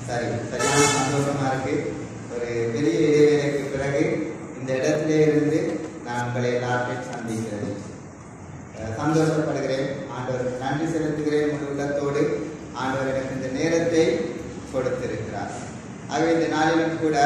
சரி, சரியான சந்தோஷமா இருக்கு. ஒரு பெரிய இடைவேளைக்கு பிறகு இந்த இடத்திலே இருந்து நான் உங்களை எல்லாத்தையும் சந்திக்கிறது சந்தோஷப்படுகிறேன். ஆண்டவருக்கு நன்றி செலுத்துகிறேன் முழு உள்ளத்தோடு. ஆண்டவர் எனக்கு இந்த நேரத்தை கொடுத்திருக்கிறார். ஆகவே இந்த நாளிலும் கூட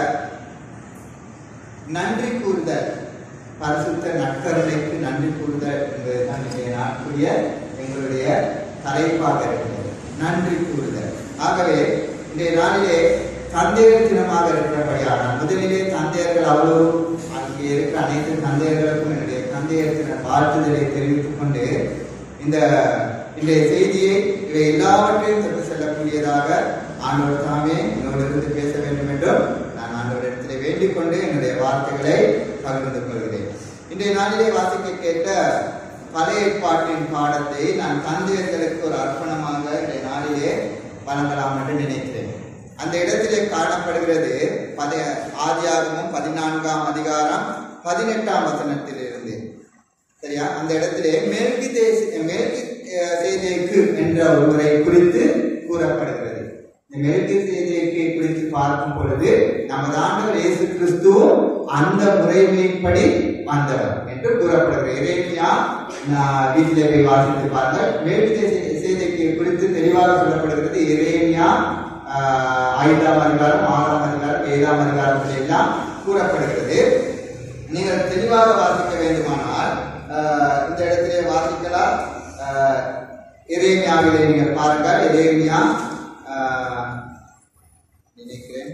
நன்றி கூறுதல், பரிசுத்த நற்கருணைக்கு நன்றி கூறுதல் என்பதுதான் இன்றைய நாட்களுடைய எங்களுடைய தலைப்பாக இருக்கிறது. நன்றி கூறுதல். ஆகவே இன்றைய நாளிலே தந்தையர் தினமாக இருக்கிறபடியான முதலிலே தந்தையர்கள் அவ்வளவு அங்கே இருக்கிற அனைத்து தந்தையர்களுக்கும் என்னுடைய தந்தையர் தின வாழ்த்துதலை தெரிவித்துக் கொண்டு இன்றைய செய்தியை இவை எல்லாவற்றையும் தொட்டு செல்லக்கூடியதாக ஆண்டவர் தாமே என்னோடு இருந்து பேச வேண்டும் என்றும் நான் ஆண்டவரிடத்திலே வேண்டிக் கொண்டு என்னுடைய வார்த்தைகளை பகிர்ந்து கொள்கிறேன். இன்றைய நாளிலே வாசிக்க கேட்ட பழைய ஏற்பாட்டின் பாடத்தை நான் தந்தையர்களுக்கு ஒரு அர்ப்பணமாக இன்றைய நாளிலே வழங்கலாம் என்று நினைக்கிறேன். அந்த இடத்திலே காணப்படுகிறது ஆதியாகமம் 14ஆம் அதிகாரம் 18ஆம் வசனத்திலிருந்து. சரியா? அந்த இடத்திலே மெல்கிசேதேக்கு என்ற ஒருவரை குறித்து கூறப்படுகிறது. இந்த மெல்கிசேதேக்கை குறித்து பார்க்கும் பொழுது நமது ஆண்டவர் இயேசு கிறிஸ்து அந்த முறைமைப்படி வந்தவர் என்று கூறப்படுகிறது. எரேமியா வீட்டிலே போய் வாசித்து பாருங்கள். மெல்கிசேதேக்கை குறித்து தெளிவாக சொல்லப்படுகிறது. எரேமியா 5ஆம் அதிகாரம், 6ஆம் அதிகாரம், 7ஆம் அதிகாரத்தில் எல்லாம் கூறப்படுகிறது. நீங்கள் தெளிவாக வாசிக்க வேண்டுமானால் இந்த இடத்திலே வாசிக்கலாம். எரேமியாவிலே நீங்கள் பாருங்கள். எரேமியா நினைக்கிறேன்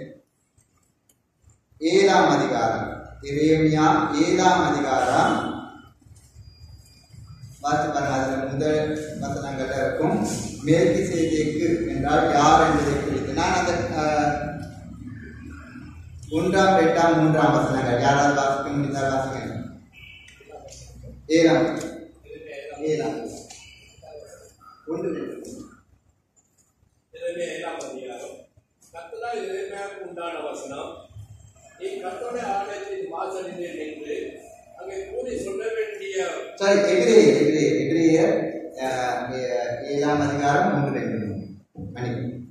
7ஆம் அதிகாரம். எரேமியா 7ஆம் அதிகாரம் வாசி பாருங்க. அதில் முதல் வசனங்கள் இருக்கும். மெல்கிசேதேக்கு என்றால் யார் என்பதை குறித்து நான் அந்த 1ஆம் 2ஆம் 3ஆம் வசனங்கள் யாராவது வாசிக்க முடிந்தால் வாசிக்க. 7ஆம் 1 உண்டான வசனம், நீ கர்த்தருடைய ஆலயத்தின் வாசலிலே நின்று அங்கே கூறி சொல்ல வேண்டிய எபிரேயர் 7ஆம் அதிகாரம் 3 மணி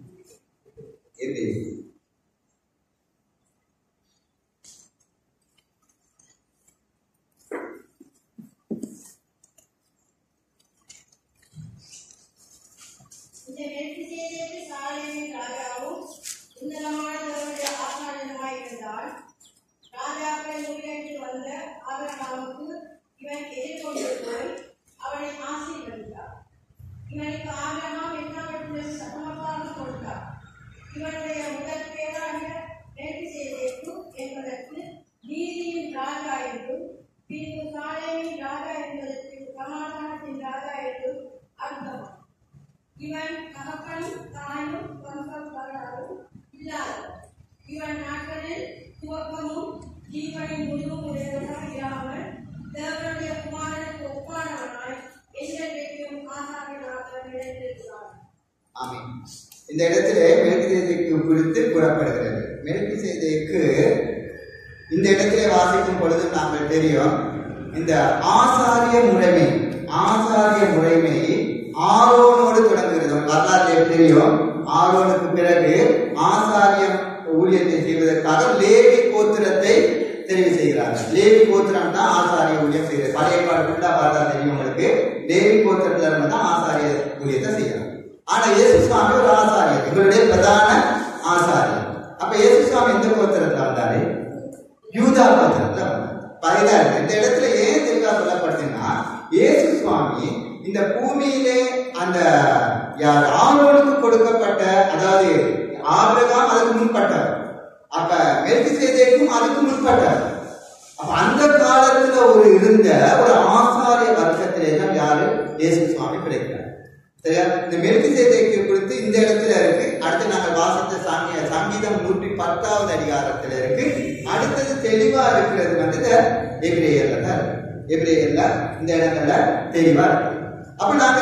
இவன் எதிர்கொண்டு போய் அவனை ஆசீர்வதித்தார். இவனுக்கு ஆபிரகாம் எல்லாவற்றிலும் சமமாக கொடுத்தார். இவனுடைய முதல் பேராக மெல்கிசேதேக்கு என்பதற்கு நீதியின் ராஜா என்றும், பின்பு சாலேமின் ராஜா என்பதற்கு சமாதானத்தின் ராஜா என்றும் அர்த்தம். இவன் தகப்பனும் தாயும் வம்சம் வரலாறும் இல்லாதவன். இவன் நாட்களில் துவக்கமும் ஜீவனின் முடிவும் உடையவனாக இராமல் தேவனுடைய குமாரனுக்கு ஒப்பானவனாய் என்றென்றைக்கும் ஆசாரியனாக நிலைத்திருக்கிறார். ஆமென். இந்த இடத்திலே மெல்கிசேதேக்கு குறித்து கூறப்படுகிறது. மெல்கிசேதேக்கு இந்த இடத்திலே வாசிக்கும் பொழுது நாங்கள் தெரியும், இந்த ஆசாரிய முறைமை ஆரோனோடு தொடங்குகிறது. வரலாறு தெரியும். ஆரோனுக்கு பிறகு ஆசாரியம் ஊழியத்தை செய்வதற்காக லேவி கோத்திரத்தை தெரிவு செய்கிறார்கள். லேவி கோத்திரம் தான் ஆசாரிய ஊழியம் செய்கிறது. பழைய பாடல்ல வரலாறு தெரியும் உங்களுக்கு. லேவி கோத்திரத்துல இருந்து தான் ஆசாரிய ஊழியத்தை செய்யறாங்க. ஆனா இயேசு சுவாமி ஒரு ஆசாரியர், இவருடைய பிரதான ஆசாரியர். அப்ப இயேசு சுவாமி எந்த கோத்திரத்துல வந்தாரு? யூதா கோத்திரத்துல வந்தார். இந்த இடத்துல ஏன் தெளிவா சொல்லப்படுதுன்னா, இயேசு சுவாமி இந்த பூமியிலே அந்த ஆரோனுக்கு கொடுக்கப்பட்ட, அதாவது ஆபிரகாம் அதுக்கு முன்பட்டார், அப்ப மெல்கிசேதேக்கும் அதுக்கு முன்பட்டார். அப்ப அந்த காலத்துல இருந்த ஒரு ஆசாரிய வர்க்கத்திலே தான் யாரு? இயேசு சுவாமி கிடைக்கிறார். சரியா? இந்த மெல்கிசேதேக்கு குறித்து இந்த இடத்துல இருக்கு. அடுத்து நாங்கள் வாசித்த சங்கீதம் 110வது அதிகாரத்துல இருக்கு. அடுத்தது தெளிவா இருக்கிறது எபிரேயர்ல இந்த இடங்கள்ல தெளிவா இருக்கு. அப்ப நாங்க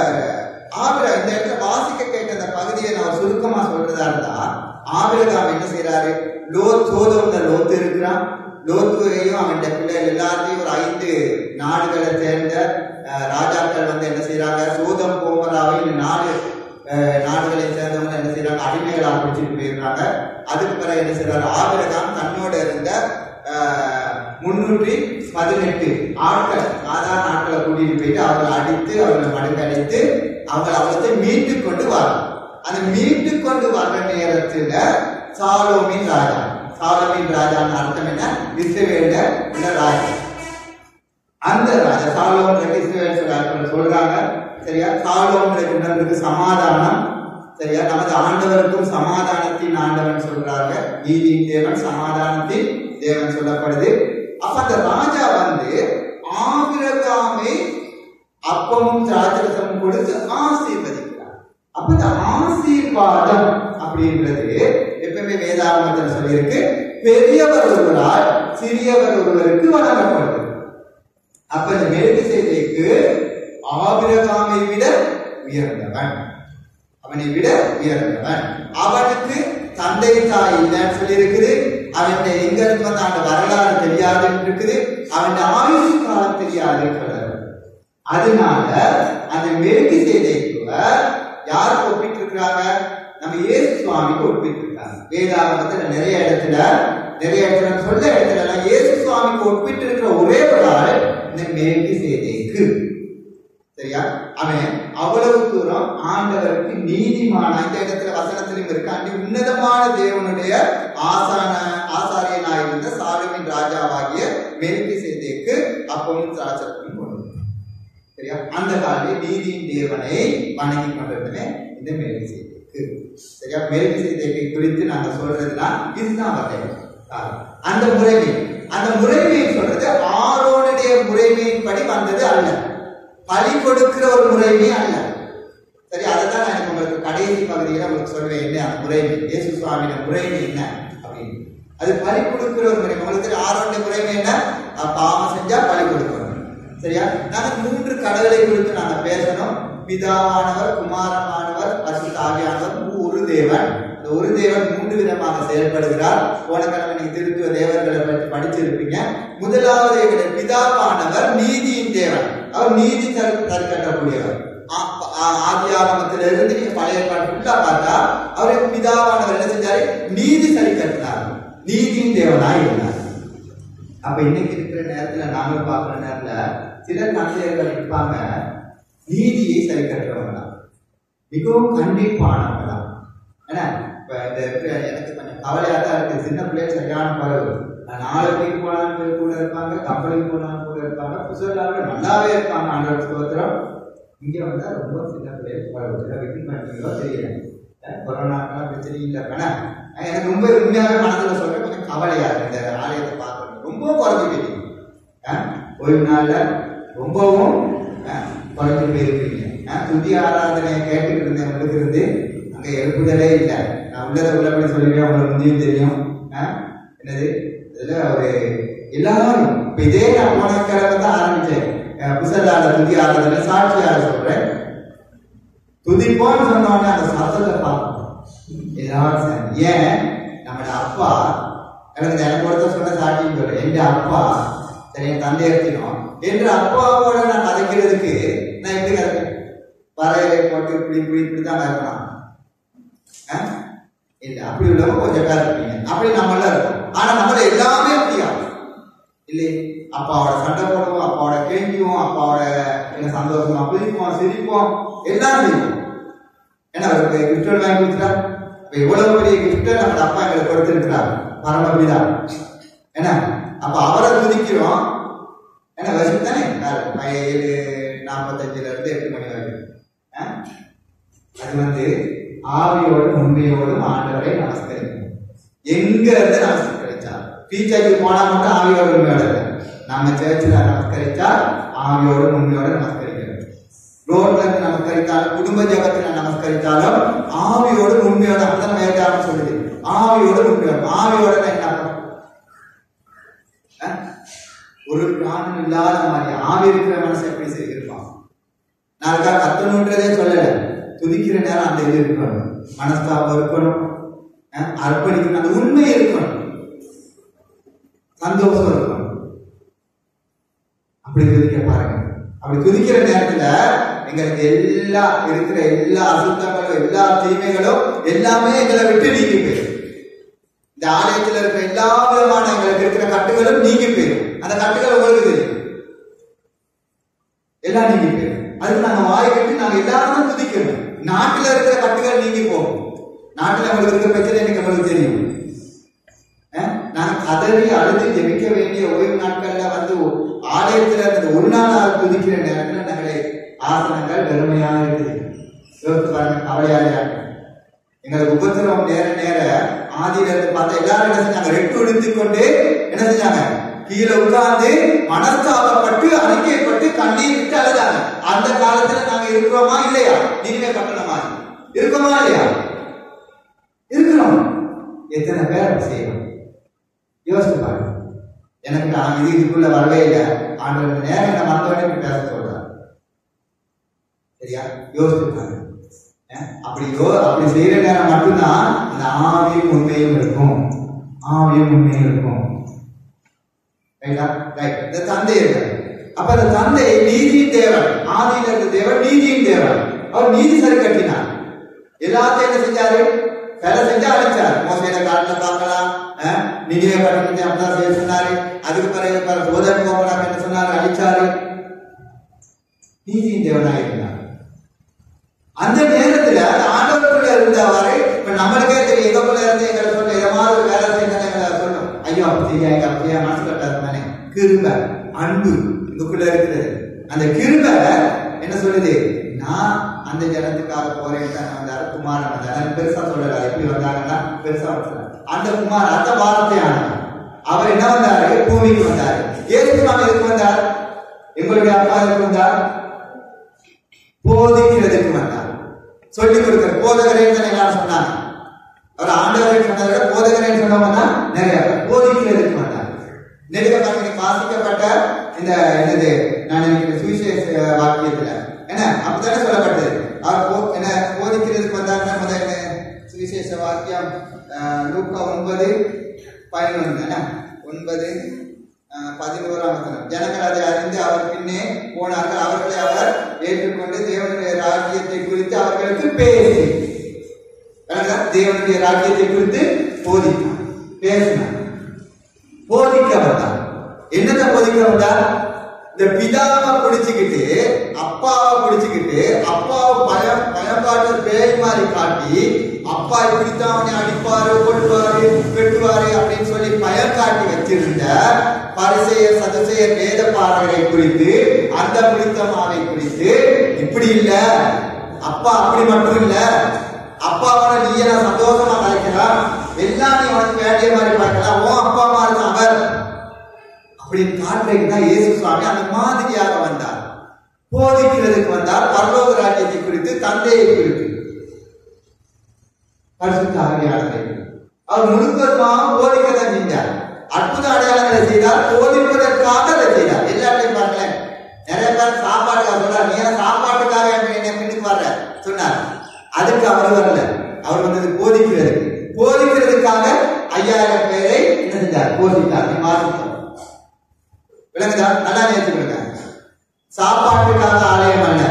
இந்த இடத்துல வாசிக்க கேட்ட அந்த பகுதியை நான் சுருக்கமா சொல்றதா இருந்தா, ஆபிரகாம் என்ன செய்யறாரு? சோதோம்ல லோத்து இருக்கிறான். லோத்துவையும் அவன் பிள்ளைகள் எல்லாத்தையும் ஒரு 5 நாடுகளை சேர்ந்த ராஜாக்கள் என்ன செய்யறாங்க? சோதம் கோமராவை 4 நாடுகளை சேர்ந்தவங்க என்ன செய்யறாங்க, அடிமைகளாக பிடிச்சிட்டு போயிடுறாங்க. அதுக்கு பிறகு என்ன செய்யறாரு, ஆபிரகாம் தன்னோட இருந்த 318 ஆட்கள், சாதாரண ஆட்களை கூட்டிட்டு போயிட்டு அவங்களை அடித்து, அவங்களை மடுக்கடித்து, அவங்களை அவளத்தை மீட்டு கொண்டு வரும். அந்த மீட்டு கொண்டு வர்ற நேரத்துல சாலோமின் ராஜா, சாலோமின் ராஜான்னு அர்த்தம் என்ன, இஸ்ரவேல ராஜா. அந்த ராஜா சாலோம் இஸ்ரவேல் சொல்றாங்க. சரியா, சாலோமுக்கு சமாதானம். சரியா, நமது ஆண்டவருக்கும் சமாதானத்தின் ஆண்டவன் சொல்றாங்க. நீதியின் தேவன், சமாதானத்தின் தேவன் சொல்லப்படுது. அப்ப அந்த ராஜா வந்து ஆபிரகாமை அப்பமும் திராட்சரசமும் கொடுத்து ஆசீர்வதிக்கிறார். அப்ப இந்த ஆசீர்வாதம் அப்படின்றது எப்பவுமே வேதாகமத்தில் சொல்லியிருக்கு, பெரியவர் ஒருவரால் சிறியவர் ஒருவருக்கு வழங்கப்படுது. அப்ப இந்த மெல்கிசேதேக்கு ஆபிரகாமை விட உயர்ந்தவன், அவனை விட உயர்ந்தவன். அவனுக்கு தந்தை தாய் இல்லைன்னு சொல்லி இருக்குது. அவன் எங்க இருந்து வந்த அந்த வரலாறு தெரியாதுன்னு இருக்குது. அவன் ஆயுஷ் காலம் தெரியாதுன்னு சொல்றாரு. அதனால அந்த மெல்கிசேதேக்குவ யாருக்கு ஒப்பிட்டு இருக்கிறாங்க, நம்ம இயேசு சுவாமிக்கு ஒப்பிட்டு இருக்காங்க. வேதாகமத்துல நிறைய இடத்துல சொல்ல இடத்துல எல்லாம் இயேசு சுவாமிக்கு ஒப்பிட்டு இருக்கிற ஒரே ஒரு ஆள் இந்த மெல்கிசேதேக்கு. சரியா, அவன் அவ்வளவு தூரம் ஆண்டவருக்கு நீதிமான, இந்த இடத்துல வசனத்திலும் இருக்காண்டி உன்னதமான தேவனுடைய ஆசாரியனாயிருந்த சாலோமின் ராஜாவாகிய மெல்கிசேதேக்கு அப்பமும் திராட்சரசமும் கொண்டு. சரியா, அந்த காலையில் நீதியின் தேவனை வணங்கி கொண்டிருந்தவன் இந்த மெல்கிசேதேக்கு. சரியா, மெல்கிசேதேக்கை குறித்து நாங்க சொல்றதுன்னா இதுதான் வகை. அந்த முறைமையை சொல்றது ஆரோனுடைய முறைமையின் படி வந்தது அல்ல, பலி கொடுக்கிற ஒரு முறைமே அல்ல. சரி, அதைத்தான் நான் உங்களுக்கு கடைசி பகுதியில் உங்களுக்கு சொல்வேன். என்ன அந்த முறைமை, இயேசு சுவாமியோட முறைமை என்ன அப்படின்னு. அது பலி கொடுக்கிற ஒரு முறைமை. உங்களுக்கு ஆரோனுடைய முறைமை என்ன, பாவம் செஞ்சா பலி கொடுக்கணும். சரியா, நாங்க 3 கடவுளை குறித்து நாங்க பேசணும். பிதாவானவர், குமாரமானவர், பரிசுத்த ஆவியானவர், ஒரு தேவன். இந்த ஒரு தேவன் 3 விதமாக செயல்படுகிறார். போன கிழமை நீங்க திருத்துவ தேவர்களை பற்றி படிச்சிருப்பீங்க. முதலாவது எங்களுடைய பிதாவானவர் நீதியின் தேவன், அவர் நீதி சரி கட்டக்கூடியவர். ஆதியாகமத்திலிருந்து நீங்க பழைய ஏற்பாடு ஃபுல்லா பார்த்தா அவருக்கு பிதாவானவர் என்ன செஞ்சாரு, நீதி சரி கட்டினார், நீதியின் தேவனாய் இருந்தார். அப்ப இன்னைக்கு இருக்கிற நேரத்துல நாங்க பார்க்கிற நேரத்துல சில தந்தையர்கள் இருப்பாங்க, நீதியை சரி கட்டுறவங்க தான், மிகவும் கண்டிப்பானவங்க தான். ஏன்னா இப்ப எனக்கு கொஞ்சம் கவலையா தான் இருக்கு. சின்ன பிள்ளைய சரியான பறவை, 4 மணிக்கு போனாலும் கூட இருப்பாங்க, கப்பலுக்கு போனாலும் கூட இருப்பாங்க, புதுசாக நல்லாவே இருப்பாங்க. ஆண்டவர் ஸ்தோத்திரம். இங்க வந்தா ரொம்ப சின்ன பிள்ளைய பறவை வீட்டுக்கு பண்ணீங்களோ தெரியல. கொரோனாக்கெல்லாம் பிரச்சனை இல்லை. வேணா எனக்கு ரொம்ப உண்மையாவே மனதில் சொல்றேன், கொஞ்சம் கவலையா இருக்கு. இந்த ஆலயத்தை பார்க்கணும் ரொம்ப குறைஞ்சு போயிருக்கீங்க. ஓய்வு நாள்ல ரொம்பவும் குறைஞ்சு போயிருக்கீங்க. துதி ஆராதனையை கேட்டுக்கிட்டு இருந்தேன், உங்களுக்கு இருந்து அங்க எழுப்புதலே இல்லை. நான் உள்ளதை உள்ளபடி சொல்லுவேன், உங்களுக்கு முந்தியும் தெரியும். என்னது இதுல ஒரு எல்லாரும் இப்ப இதே நான் போன கிழமை தான் ஆரம்பிச்சேன். புசல்லாத துதி ஆராதனை சாட்சியாக சொல்றேன். துதிப்போன்னு சொன்னோடனே அந்த சத்தத்தை பார்ப்போம் எல்லாரும். ஏன் நம்மளோட அப்பா, எனக்கு ஒருத்தர் சொன்ன சாட்சின்னு சொல்றேன். எங்க அப்பா சரி, என் தந்தை எடுத்தினோம் என்று அப்பாவோட நான் கதைக்கிறதுக்கு நான் எப்படி கதைப்பேன், வரையறை போட்டு இப்படிதான் கதைக்கலாம் இல்ல. அப்படி உள்ளவங்க கொஞ்சம் பேர் இருப்பீங்க, அப்படி நம்மள இருக்கும். ஆனா நம்மள எல்லாமே அப்படியா இல்லை. அப்பாவோட சண்டை போடுவோம், அப்பாவோட கேள்வியும், அப்பாவோட என்ன சந்தோஷமா குதிப்போம், சிரிப்போம், எல்லாம் செய்வோம். ஏன்னா அவருக்கு கிஃப்ட் வாங்கி கொடுத்துட்டா, எவ்வளவு பெரிய கிஃப்ட் நம்ம அப்பா எங்களுக்கு கொடுத்துருக்கிறார், பரமபிதா. ஏன்னா அப்ப அவரை துதிக்கிறோம். ஏன்னா வருஷம் தானே 7:45 இருந்து 8 மணி வரைக்கும். அது ஆவியோடும் உண்மையோடும் ஆண்டவரை நமஸ்கரிக்கணும். எங்க இருந்து நமஸ்கரிச்சா, டீச்சருக்கு போனா மட்டும் ஆவியோட உண்மையோட, நம்ம சேர்ச்சில் நமஸ்கரிச்சா ஆவியோடும் உண்மையோட நமஸ்கரிக்கணும். ரோட்ல இருந்து நமஸ்கரித்தாலும், குடும்ப ஜபத்தில் நமஸ்கரித்தாலும் ஆவியோடு உண்மையோட. அப்பதான் வேண்டாம் சொல்லுது, ஆவியோடு உண்மையோட. ஆவியோட என்ன ஒரு பிராணம் இல்லாத மாதிரி ஆவி இருக்கிற மனசை எப்படி செய்திருப்பான். நாளைக்கா கத்தணுன்றதே சொல்லல, துதிக்கிற நேரம் அந்த இது இருக்கணும், மனஸ்தாபம் இருக்கணும், அர்ப்பணிக்கணும், அந்த உண்மை இருக்கணும், சந்தோஷம் இருக்கணும். அப்படி துதிக்க பாருங்க. அப்படி துதிக்கிற நேரத்துல எங்களுக்கு இருக்கிற எல்லா அசுத்தங்களும் எல்லா தீமைகளும் எல்லாமே எங்களை விட்டு நீங்கி போயிடும். இந்த ஆலயத்தில் இருக்கிற எல்லா விதமான எங்களுக்கு இருக்கிற கட்டுகளும் நீங்கி போயிடும். அந்த கட்டுகள் உங்களுக்கு தெரியும், எல்லாம் நீங்கி போயிடும். அதுக்கு நாங்க வாய் கட்டி நாங்க எல்லாரும் துதிக்கணும். நாட்டில் இருக்கிற கட்டுகள் நீங்கி போகும். நாட்டில் உங்களுக்கு இருக்கிற பிரச்சனை எனக்கு உங்களுக்கு தெரியும். நாங்க கதறி அழுது ஜெபிக்க வேண்டிய ஓய்வு நாட்கள்ல வந்து ஆலயத்துல இருந்த ஒரு நாள் துதிக்கிற நேரத்தில் நாங்களே ஆசனங்கள் வெறுமையாக இருக்குது. யோசித்து பாருங்க, கவலையாக எங்களுக்கு உபத்திரம் நேர ஆதியில இருந்து பார்த்தா எல்லாரும் என்ன செஞ்சாங்க, ரெட்டு உடுத்திக் கொண்டு என்ன செஞ்சாங்க, கீழே உட்கார்ந்து மனஸ்தாபப்பட்டு அறிக்கைப்பட்டு கண்ணீர் விட்டு அழுதாங்க. அந்த காலத்துல நாங்க இருக்கிறோமா இல்லையா? நீங்களே கட்டணமா இருக்கோமா இல்லையா? இருக்கிறோம். எத்தனை பேர் செய்யணும் யோசித்து பாருங்க. எனக்கு நான் இதுக்குள்ள வரவே இல்லை, ஆண்டவர் நேரம் என்ன மற்றவனே பேச சொல்றாரு. சரியா? யோசித்து பாருங்க. அப்படி செய்யற நேரம் மட்டும்தான் அந்த ஆவியும் உண்மையும் இருக்கும். ஆவியும் உண்மையும் இருக்கும். இந்த தந்தை இருக்கார். அப்ப அந்த தந்தை நீதியின் தேவன், ஆதியில இருந்த தேவன் நீதியின் தேவன். அவர் நீதி சரி கட்டினார். எல்லாத்தையும் என்ன செஞ்சாரு? வேலை செஞ்சா அழிச்சார். மோசையில காட்டில பார்க்கலாம், நிதியை கட்டணத்தை அப்படிதான் செய்ய சொன்னாரு. அதுக்கு பிறகு போதனை போகலாம் என்ன சொன்னாரு, அழிச்சாரு. நீதியின் தேவனாக இருந்தார். அந்த நேரத்துல ஆண்டவருக்குள்ள இருந்தவாறு இப்ப நம்மளுக்கே தெரியும், எங்களுக்குள்ள இருந்து எங்களை சொல்ல ஏதாவது ஒரு வேலை செய்யணும் எங்களை சொல்லும். ஐயோ அப்படி செய்ய எங்க அப்படியா மனசு கட்டாது தானே. கிருபை அன்பு இதுக்குள்ள இருக்குது. அந்த கிருபை என்ன சொல்லுது, நான் அந்த ஜனத்துக்காக போறேன் வந்தாரு. குமாரன் வந்தாரு. பெருசா சொல்லல, எப்படி வந்தாங்கன்னா பெருசா வந்தாரு. அந்த குமார் அந்த வாரத்தை ஆனார். அவர் என்ன வந்தாரு, பூமிக்கு வந்தாரு. ஏசுமான் எதுக்கு வந்தார்? எங்களுடைய அப்பா எதுக்கு வந்தார்? போதிக்கிறதுக்கு வந்தார். சொல்லிக் கொடுக்கிற போதகரே எல்லாரும் சொன்னாங்க. அவர் ஆண்டவரை சொன்னதை விட போதகரே சொன்னவங்க நிறைய போதிக்கிறதுக்கு வந்தார். நெடுக வாசிக்கப்பட்ட இந்த என்னது நான் சுவிசேஷ வாக்கியத்துல என்ன அப்படித்தானே சொல்லப்பட்டது. அவர் என்ன போதிக்கிறதுக்கு வந்தாருன்னா முதல்ல சுவிசேஷ வாக்கியம் லூக்கா 9:11 9:11 ஜனங்கள் அதை அறிந்து அவர் பின்னே போனார்கள். அவர்களை அவர் ஏற்றுக்கொண்டு தேவனுடைய ராஜ்யத்தை குறித்து அவர்களுக்கு பேசி தேவனுடைய ராஜ்யத்தை குறித்து போதித்தார், பேசினார், போதிக்க வந்தார். என்னத்தை போதிக்க வந்தார்? இந்த பிதாவை பிடிச்சுக்கிட்டு அப்பாவை பிடிச்சுக்கிட்டு அப்பாவை பயன்பாட்டு பேய் மாதிரி காட்டி அப்பா இப்படித்தான் அவனை அடிப்பாரு கொள்வாரு வெட்டுவாரு அப்படின்னு சொல்லி பயம் காட்டி வச்சிருந்த பரிசேயர் சதுசேயர் வேத பாடகரை குறித்து அந்த பிடித்தமாவை குறித்து இப்படி இல்ல, அப்பா அப்படி மட்டும் இல்ல, அப்பாவோட நீ நான் சந்தோஷமா கலைக்கலாம், எல்லாம் நீ உனக்கு வேண்டிய மாதிரி பார்க்கலாம், ஓ அப்பா மாதிரி அவர் அப்படின்னு காட்டுறதுக்கு தான் இயேசு சுவாமி அந்த மாதிரியாக வந்தார். போதிக்கிறதுக்கு வந்தார். பரலோக ராஜ்யத்தை குறித்து, தந்தையை குறித்து, பரிசுத்த ஆவியானவரை அவர் முழுவதுமாக போதிக்கதான் செஞ்சார். அற்புத அடையாளங்களை செய்தார், போதிப்பதற்காக அதை செய்தார். எல்லாத்தையும் பாருங்களேன். நிறைய பேர் சாப்பாட்டுக்காக சொல்றாரு, நீ சாப்பாட்டுக்காக என்ன பின்னுக்கு வர்ற சொன்னார். அதுக்கு அவர் வரல, அவர் வந்தது போதிக்கிறதுக்கு. போதிக்கிறதுக்காக 5000 பேரை என்ன செஞ்சார்? போதித்தார். வாசித்தார். விளங்குதா? நல்லா நேர்த்துக்கிடுங்க. சாப்பாட்டுக்காக ஆலயம் அல்ல,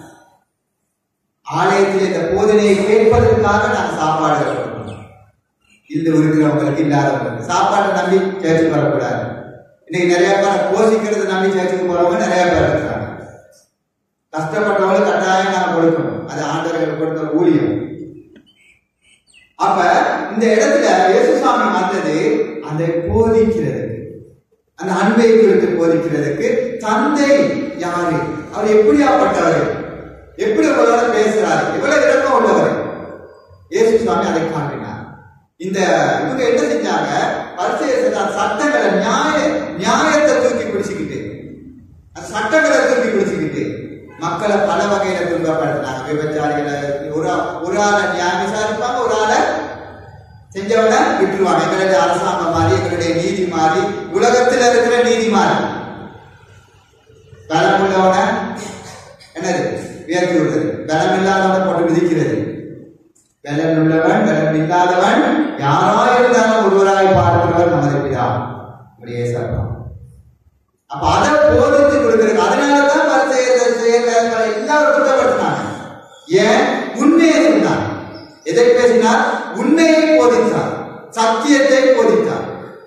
ஆலயத்தில் இந்த போதனையை கேட்பதற்காக நாங்கள் சாப்பாடு கொடுக்கணும். இல்ல இருக்கிறவங்களுக்கு இல்லாதவங்களுக்கு சாப்பாட்டை நம்பி சேர்ச்சுக்கு வரக்கூடாது. இன்னைக்கு நிறைய பேர் போஷிக்கிறது நம்பி சேர்ச்சுக்கு போறவங்க நிறைய பேர் இருக்கிறாங்க. கஷ்டப்பட்டவங்களுக்கு கட்டாயம் நாங்கள் கொடுக்கணும். அது ஆண்டவர்கள் கொடுத்த ஊழியம். அப்ப இந்த இடத்துல இயேசுசாமி வந்தது அந்த போதிக்கிறது, அந்த அன்பை குறித்து போதிக்கிறதுக்கு. தந்தை யாரு, அவர் எப்படியாப்பட்டவர், எப்படி உங்களோட பேசுறாரு, எவ்வளவு இறக்கம் உள்ளவர், இயேசு சுவாமி அதை காட்டினார். இந்த இவங்க என்ன செஞ்சாங்க? பரிசேயர் சட்டங்களை நியாயத்தை தூக்கி பிடிச்சுக்கிட்டு, அந்த சட்டங்களை தூக்கி பிடிச்சுக்கிட்டு மக்களை பல வகையில துன்பப்படுத்தினாங்க. விபச்சாரிகளை ஒரு ஆளை நியாயம் விசாரிப்பாங்க, ஒரு ஆளை செஞ்சவனை விட்டுருவாங்க. எங்களுடைய அரசாங்கம் மாறி, எங்களுடைய நீதி மாறி, உலகத்தில் இருக்கிற நீதி மாறி, பலம் உள்ளவன என்னது உயர்த்தி விடுறது, பலம் இல்லாதவனை போட்டு விதிக்கிறது. பலம் உள்ளவன் பலம் இல்லாதவன் யாராயிருந்தாலும் ஒருவராய் பார்க்கிறவர் நமது பிதா. அப்படியே சட்டம். அப்ப அதை போதித்து கொடுக்கிறது. அதனாலதான் எல்லாரும் குற்றப்படுத்தினாங்க. ஏன்? உண்மையை சொன்னார். எதை பேசினார்? உண்மையை போதித்தார், சத்தியத்தை போதித்தார்.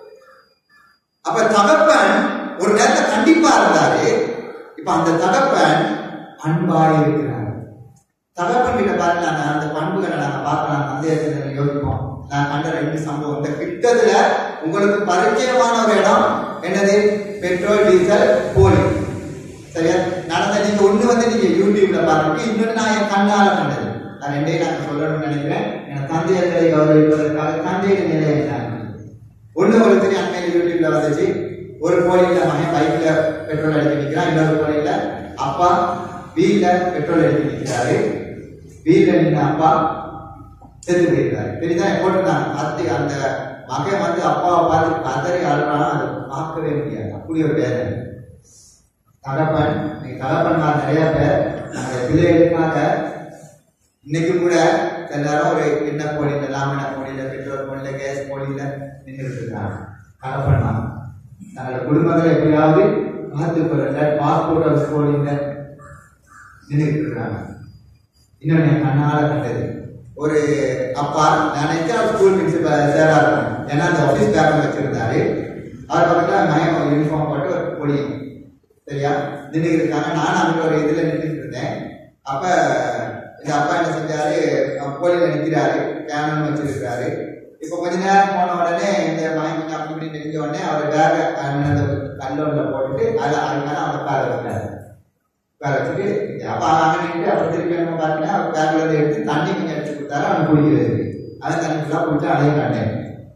அப்ப தகப்பன் ஒரு நேரத்தை கண்டிப்பா இருந்தாரு. இப்ப அந்த தகப்பன் அன்பாக இருக்கிறார். தகப்பன் கிட்ட பாருங்க, அந்த பண்புகளை நாங்க பார்க்கலாம். சந்தேகத்தை யோசிப்போம். நான் கண்ட 2 சம்பவம் இந்த கிட்டத்துல உங்களுக்கு பரிச்சயமான ஒரு இடம் என்னது? பெட்ரோல், டீசல், போலி. சரியா நடந்த நீங்க ஒண்ணு நீங்க யூடியூப்ல பாருங்க, இன்னொன்னு நான் என் கண்ணால கண்டது. நான் 2ஐயும் நான் சொல்லணும்னு நினைக்கிறேன். என் தந்தையர்களை கௌரவிப்பதற்காக தந்தையின் நிலை என்ன ஒண்ணு ஒரு தெரியும். அண்மையில யூடியூப்ல வந்துச்சு. ஒரு போலியில மகன் பைக்ல பெட்ரோல் அடிக்க நிற்கிறான். இன்னொரு போலியில அப்பா வீல்ல பெட்ரோல் அடிக்க நிற்கிறாரு. வீல்ல நின்று அப்பா செத்து போயிருக்காரு. பெரியதான் போட்டுட்டாங்க. அந்த மகன் அப்பாவை பார்த்து கதறி அழுறானா, அதை பார்க்கவே முடியாது. அப்படி ஒரு வேதனை. தகப்பன் தகப்பன்மார் நிறைய பேர் அந்த பிள்ளைகளுக்காக இன்னைக்கு கூட எல்லாரும் ஒரு என்ன போலியில, லாமின போலியில, பெட்ரோல் போலியில, கேஸ் போலியில நின்றுட்டு இருக்காங்க. தகப்பன்மார் தங்களோட குடும்பங்களை எப்படியாவது பார்த்துக் கொள்ள பாஸ்போர்ட் போலியில நின்றுட்டு இருக்காங்க. இன்னொன்னு கண்ணால கண்டது. ஒரு அப்பா நினைச்சா ஸ்கூல் பிரின்சிபல் சேரா இருக்கும். ஏன்னா அந்த ஆபீஸ் பேப்பர் வச்சிருந்தாரு. அவர் பக்கத்துல மயம் யூனிஃபார்ம் போட்டு ஒரு பொடியும் சரியா நின்று இருக்காங்க. நானும் அங்க ஒரு இதுல நின்றுட்டு இருந்தேன். அப்ப இந்த அப்பா என்ன செஞ்சாரு, போலியில நிற்கிறாரு, கேமரா வச்சிருக்கிறாரு. இப்ப கொஞ்ச நேரம் போன உடனே இந்த மயம் கொஞ்சம் அப்படி இப்படி நெஞ்ச உடனே அவர் வேக அந்த கல்லோட போட்டுட்டு அதுக்கான அவர் உட்கார வச்சாரு. உட்கார வச்சுட்டு அப்ப அங்க நின்று அப்புறம் திருப்பி என்ன பார்த்தீங்கன்னா அவர் பேக்ல எடுத்து தண்ணி கொஞ்சம் எடுத்து கொடுத்தாரு. அவன் குடிக்கிறது. அதை தண்ணி ஃபுல்லா குடிச்சா அதையும் கண்டேன்.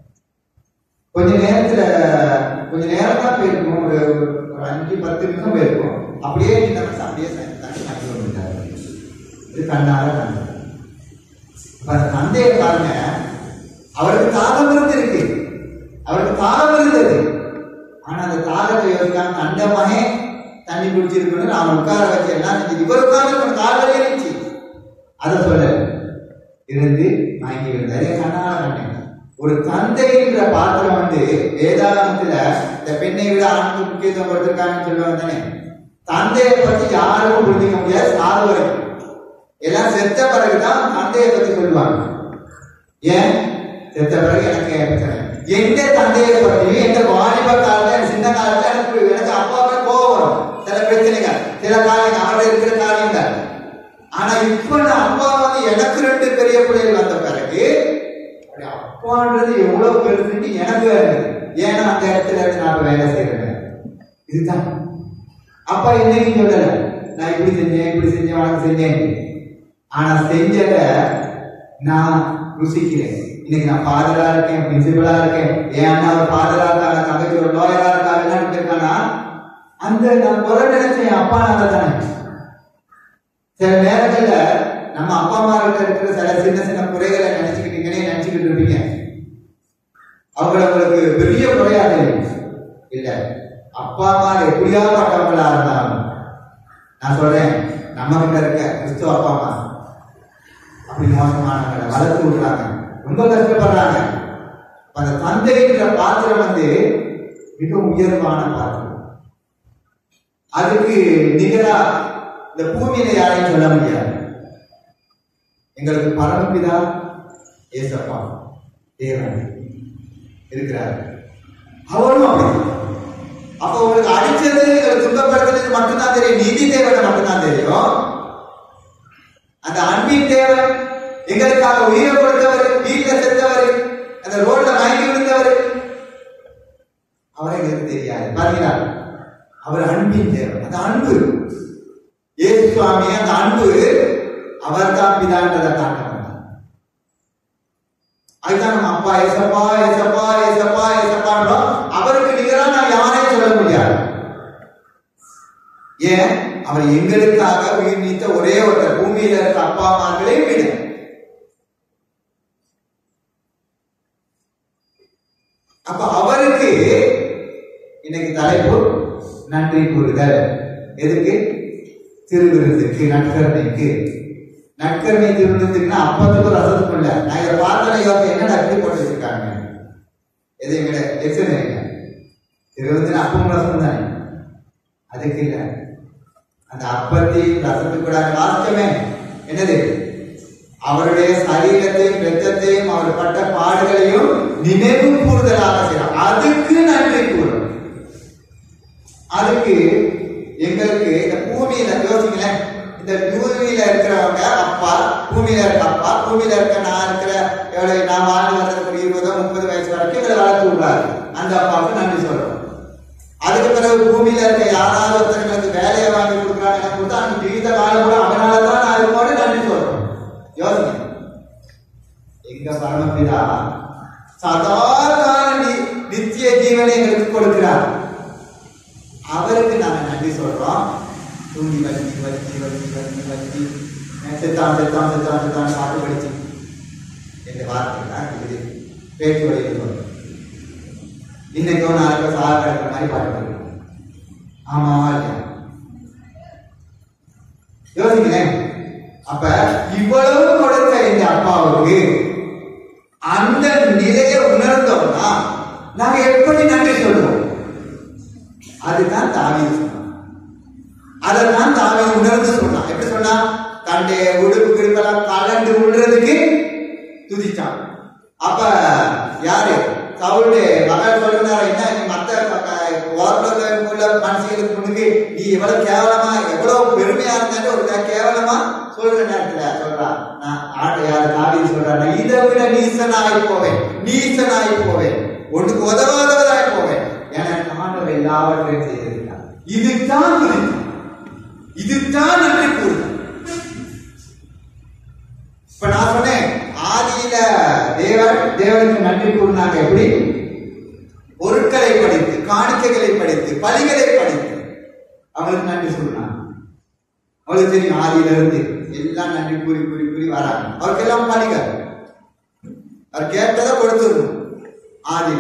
கொஞ்ச நேரம் தான் போயிருக்கும். ஒரு 5-10 நிமிஷம் போயிருக்கும். அப்படியே நின்று அப்படியே தண்ணி வந்துட்டாரு. இது கண்ணால கண்டது. அந்த தந்தையை பாருங்க, அவருக்கு தாகம் இருந்திருக்கு, அவருக்கு தாகம் இருந்தது. ஆனா அந்த தாகத்தை யோசிக்காம கண்ட மகன் தண்ணி குடிச்சிருக்கணும், அவன் உட்கார வச்சு எல்லாம் செஞ்சு இவர் உட்கார்ந்து கால்வழியே இருந்துச்சு. அதை சொல்ல இருந்து வாங்கி இருந்தாரு. கண்ணால கண்டேன். ஒரு தந்தைன்ற பாத்திரம் வேதாகமத்துல இந்த பெண்ணை விட ஆணுக்கு முக்கியத்துவம் கொடுத்திருக்காங்கன்னு சொல்லுவாங்க தானே. தந்தையை பத்தி யாருக்கும் புரிஞ்சிக்க முடியாது. சாது வரைக்கும் எல்லாம் செத்த பிறகுதான் தந்தையை பத்தி சொல்லுவாங்க. ஏன் செத்த பிறகு எனக்கு எந்த தந்தையை பத்தியும் எந்த வாலிப காலத்துல சின்ன காலத்துல எனக்கு அப்பாவே கோபம் வரும். சில பிரச்சனைகள், சில காரியங்கள், அவரோட இருக்கிற காரியங்கள். ஆனா இப்ப நான் அப்பா எனக்கு 2 பெரிய பிள்ளைகள் வந்த பிறகு அப்பான்றது எவ்வளவு பெருசுன்னு எனக்கு வேறு. ஏன்னா அந்த இடத்துல இருந்து நான் வேலை செய்யறேன். இதுதான் அப்பா என்னைக்கு சொல்லல, நான் இப்படி செஞ்சேன் உனக்கு செஞ்சேன். ஆனா செஞ்சத நான் ருசிக்கிறேன். இன்னைக்கு நான் ஃபாதரா இருக்கேன், பிரின்சிபலா இருக்கேன், என் அண்ணா ஒரு ஃபாதரா இருக்காங்க, தங்கச்சி ஒரு லாயரா இருக்காங்க, எல்லாம் இருக்கானா அந்த நான் குறை நினைச்சேன் அப்பா நாங்க தானே. சில நேரங்கள்ல நம்ம அப்பா அம்மா கிட்ட இருக்கிற சில சின்ன குறைகளை நினைச்சுக்கிட்டு இருப்பீங்க. அவங்களுக்கு பெரிய குறையாது இல்ல. அப்பா அம்மா எப்படியா பட்டவங்களா இருந்தாலும் நான் சொல்றேன், நம்ம கிட்ட இருக்க கிறிஸ்துவ அப்பா அம்மா அப்படி மோசமானவங்களை வளர்த்து விடுறாங்க, ரொம்ப கஷ்டப்படுறாங்க. அந்த தந்தைன்ற பாத்திரம் மிக உயர்வான பாத்திரம். அதுக்கு நிகரா இந்த பூமியில யாரையும் சொல்ல முடியாது. எங்களுக்கு பரமபிதா ஏசப்பா தேவன் இருக்கிறார், அவரும் அப்படி. அப்ப உங்களுக்கு அடிச்சது துன்பப்படுத்துறது மட்டும்தான் தெரியும், நீதி தேவனை மட்டும்தான் தெரியும். அந்த அன்பின் தேவன், எங்களுக்காக உயிரை கொடுத்தவர், வீட்டில் செத்தவர், அந்த ரோட்ல மயங்கி விழுந்தவர், அவரை எங்களுக்கு தெரியாது. பாத்தீங்களா, அவர் அன்பின் தேவன். அந்த அன்பு இயேசு சுவாமி, அந்த அன்பு அவர் தான் பிதான்றதை காட்டணும். அதுதான் நம்ம அப்பா ஏசப்பா ஏசப்பா ஏசப்பா ஏசப்பான்றோம். அவருக்கு நிகரா நான் யாரையும் சொல்ல முடியாது. ஏன்? அவர் எங்களுக்காக உயிர் நீத்த ஒரே ஒருத்தர், பூமியில இருக்க அப்பா அம்மாக்களே விட. அப்ப அவருக்கு இன்னைக்கு தலைப்பு நன்றி கூறுதல். எதுக்கு? திருவிருந்துக்கு, நற்கருணைக்கு. நற்கருணை திருவிருந்துக்குன்னா அப்பத்துக்கும் ரசத்துக்கும் இல்ல. நான் இதை பார்த்தன யோகை என்ன அப்படி போட்டு வச்சிருக்காங்க, எதையும் விட எச்சனை திருவிருந்து அப்பவும் ரசம் தானே. அதுக்கு இல்ல, அந்த அப்பத்தையும் ரசத்துக்கு கூட வாஸ்தவமே என்னது, அவருடைய சரீரத்தையும் இரத்தத்தையும் அவர் பட்ட பாடுகளையும் நினைவு கூறுதலாக செய்யலாம். அதுக்கு நன்றி கூறும். அதுக்கு எங்களுக்கு இந்த பூமியில யோசிங்களேன், இந்த பூமியில இருக்கிறவங்க அப்பா, பூமியில இருக்க அப்பா, பூமியில இருக்க நான் இருக்கிற எவ்வளவு நான் வாழ்ந்து வந்ததுக்கு 20-30 வயசு வரைக்கும் இவரை வளர்த்து விடுறாரு. அந்த அப்பாவுக்கு நன்றி சொல்றோம். அதுக்கு பிறகு பூமியில இருக்க யாராவது ஒருத்தர்களுக்கு வேலையை வாங்கி கொடுக்குறாங்க கொடுத்தா அந்த ஜீவித காலம் கூட அவனாலதான் நான் இருக்கோட நன்றி சொல்றோம். யோசனை, எங்க பரமபிதா சதாகால நித்திய ஜீவனை எங்களுக்கு கொடுக்கிறார். அவருக்கு நாங்க நன்றி சொல்றோம். தூங்கி வச்சு வச்சு வச்சு வச்சு வச்சு செத்தான் செத்தான் செத்தான் செத்தான் பாட்டு படிச்சு என்ற வார்த்தை தான் இது பேச்சு வழியில் சொல்றோம். இன்னைக்கோ நாளைக்கோ சாக கிடைக்கிற மாதிரி பாட்டு படிக்கிறோம். ஆமாவா இல்லையா? யோசிக்கிறேன். அப்ப இவ்வளவு கொடுத்த இந்த அப்பாவுக்கு அந்த நிலையை உணர்ந்தோம்னா நாங்க எப்படி நன்றி சொல்றோம்? அதுதான் தாவீது சொன்னான். அதைத்தான் தாவீது உணர்ந்து சொன்னான். எப்படி சொன்னா? தன்னுடைய உடுப்பு கிருப்பெல்லாம் கலண்டு விடுறதுக்கு துதிச்சான். அப்ப யாரு? சவுளுடைய மகள் சொல்லுனாரு, என்ன நீ மத்த ஓரளவுக்குள்ள மனுஷங்களுக்கு முன்னுக்கு நீ எவ்வளவு கேவலமா எவ்வளவு பெருமையா இருந்தாலும் ஒரு கேவலமா சொல்ற நேரத்துல சொல்றான். யாரு? தாவீது சொல்றாரு, இதை விட நீசனாய் போவேன், நீசனாய் போவேன், ஒன்றுக்கு உதவாதவராய் போவேன். எனக்கு ஆண்டவர் எல்லாவற்றையும் செய்திருக்கிறார். இதுதான் இதுதான் நன்றி கூறு. இப்ப நான் சொன்னேன், ஆதியில தேவனுக்கு நன்றி கூறினாங்க. எப்படி? பொருட்களை படித்து, காணிக்கைகளை படித்து, பலிகளை படித்து அவங்களுக்கு நன்றி சொன்னாங்க. அவளுக்கு தெரியும் ஆதியில இருந்து எல்லாம் நன்றி கூறி கூறி கூறி வராங்க. அவருக்கு எல்லாம் பலிகள் அவர் கேட்டதை கொடுத்துடணும் ஆதியில.